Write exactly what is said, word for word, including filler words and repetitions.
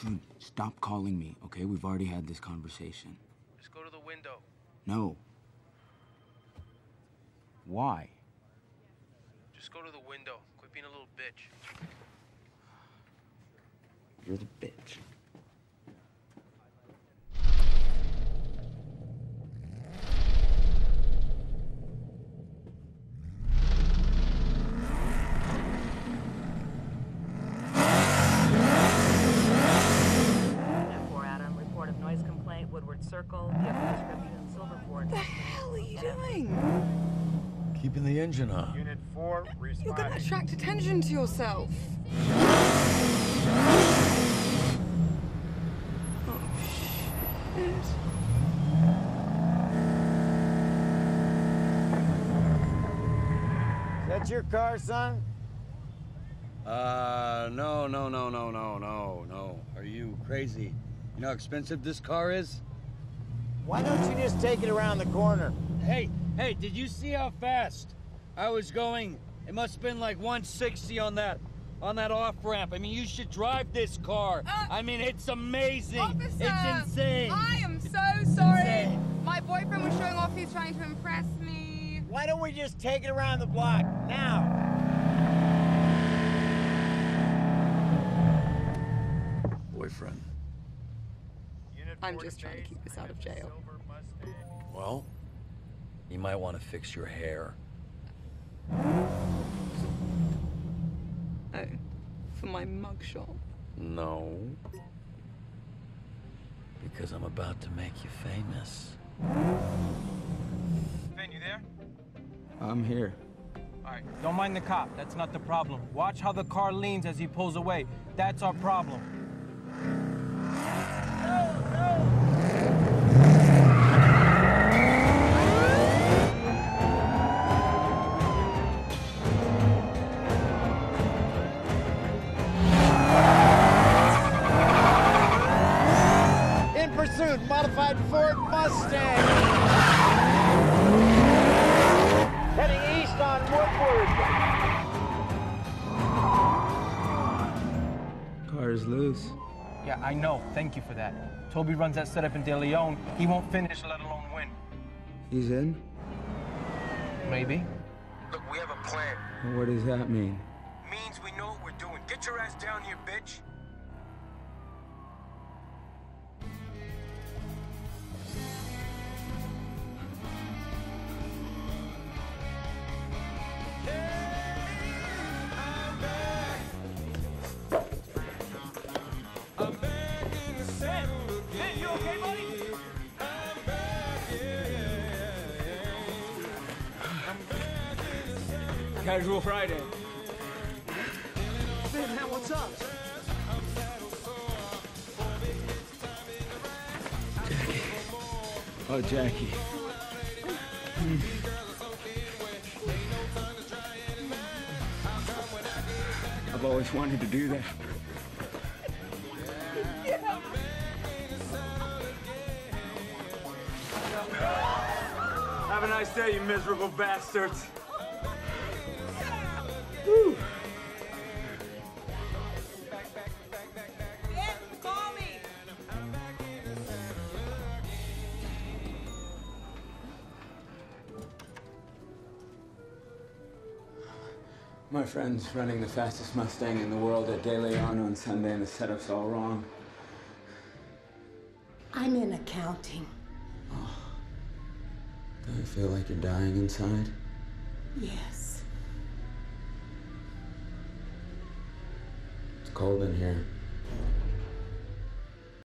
Dude, stop calling me, okay? We've already had this conversation. Just go to the window. No. Why? Just go to the window. Quit being a little bitch. You're the bitch. Circle, vehicle description, Silverport. What the hell are you doing? Keeping the engine on. Unit four, responding. You're gonna attract attention to yourself. Oh, shit. Is that your car, son? Uh, no, no, no, no, no, no, no. Are you crazy? You know how expensive this car is? Why don't you just take it around the corner? Hey, hey, did you see how fast I was going? It must have been like one sixty on that, on that off-ramp. I mean, you should drive this car. Uh, I mean, it's amazing. Officer, it's insane. I am so sorry. Insane. My boyfriend was showing off. He's trying to impress me. Why don't we just take it around the block, now? Boyfriend. I'm just trying to keep us out of jail. Well, you might want to fix your hair. Oh, for my mugshot. No. Because I'm about to make you famous. Ben, you there? I'm here. All right, don't mind the cop. That's not the problem. Watch how the car leans as he pulls away. That's our problem. In pursuit, modified Ford Mustang. Heading east on Woodward. Car is loose. Yeah, I know. Thank you for that. Toby runs that setup in De Leon. He won't finish, let alone win. He's in? Maybe. Look, we have a plan. What does that mean? Means we know what we're doing. Get your ass down here, bitch. Casual Friday. Ben, man, what's up? Jackie. Oh, Jackie. Hmm. I've always wanted to do that. Have a nice day, you miserable bastards. Woo. Yeah, call me. My friend's running the fastest Mustang in the world at De Leon on Sunday, and the setup's all wrong. I'm in accounting. Oh. Do you feel like you're dying inside? Yes. It's cold in here.